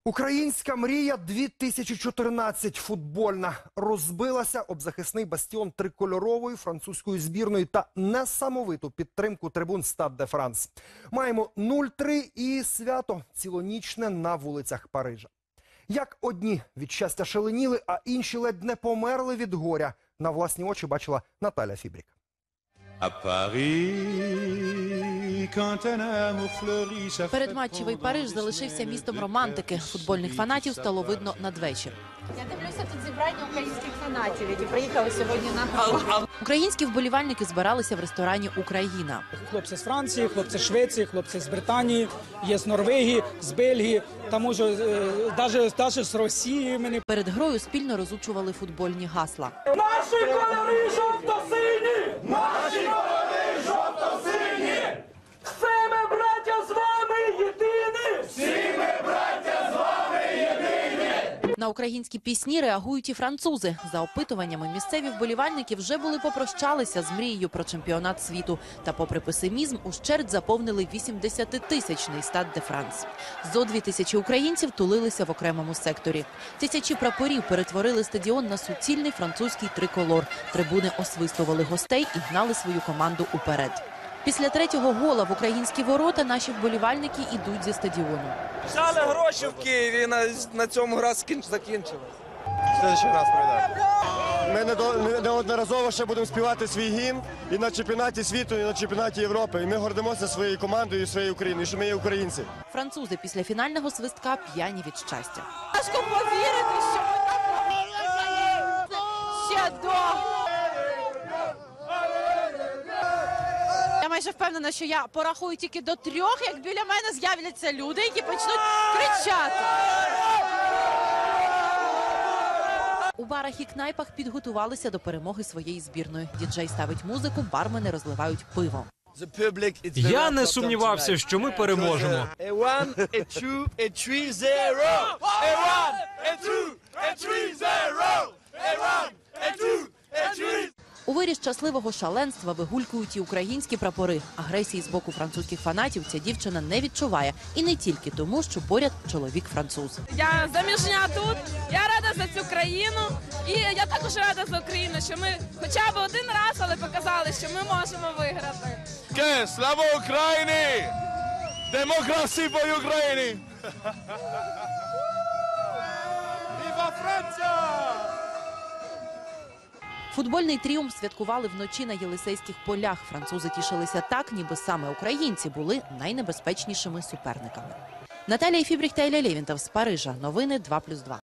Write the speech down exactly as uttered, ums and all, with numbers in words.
Українська мрія дві тисячі чотирнадцять футбольна розбилася об захисний бастіон трикольорової французької збірної та несамовиту підтримку трибун Стад де Франс. Маємо нуль три і свято цілонічне на вулицях Парижа. Як одні від щастя шаленіли, а інші ледь не померли від горя, на власні очі бачила Наталя Фібрік. Передматчевий Париж залишився містом романтики. Футбольних фанатів стало видно надвечір. Я дивлюся тут зібрання українських фанатів, які приїхали сьогодні на гру. Українські вболівальники збиралися в ресторані «Україна». Хлопці з Франції, хлопці з Швеції, хлопці з Британії, є з Норвегії, з Бельгії, та може навіть з Росії. Мене. Перед грою спільно розучували футбольні гасла. Наші кольори жовто-сині! Наші кольори жовто-сині! Все ми, браття, з вами єдині! Всі ми, браття, з вами єдині! На українські пісні реагують і французи. За опитуваннями, місцеві вболівальники вже були попрощалися з мрією про чемпіонат світу. Та попри песимізм, ущерть заповнили вісімдесятитисячний Стад де Франс. Зо дві тисячі українців тулилися в окремому секторі. Тисячі прапорів перетворили стадіон на суцільний французький триколор. Трибуни освистували гостей і гнали свою команду уперед. Після третього гола в українські ворота наші вболівальники йдуть зі стадіону. Взяли гроші в Києві, на, на цьому гра закінчилась. Следующий раз пройдемо. Ми неодноразово ще будемо співати свій гімн і на чемпіонаті світу, і на чемпіонаті Європи. І ми гордимося своєю командою і своєю Україною, що ми є українці. Французи після фінального свистка п'яні від щастя. Важко повірити, що ми так ще до. Я майже впевнена, що я порахую тільки до трьох, як біля мене з'являться люди, які почнуть кричати. У барах і кнайпах підготувалися до перемоги своєї збірної. Діджей ставить музику, бармени розливають пиво. Я не сумнівався, що ми переможемо. У вирі щасливого шаленства вигулькують і українські прапори. Агресії з боку французьких фанатів ця дівчина не відчуває. І не тільки тому, що поряд чоловік-француз. Я заміжня тут, я рада за цю країну. І я також рада за Україну, що ми хоча б один раз, але показали, що ми можемо виграти. Ке, слава Україні! Демократія по Україні! Віва Франція! Футбольний тріумф святкували вночі на Єлисейських полях. Французи тішилися так, ніби саме українці були найнебезпечнішими суперниками. Наталія Фібріх та Ілля Лєвінтов з Парижа. Новини два плюс два.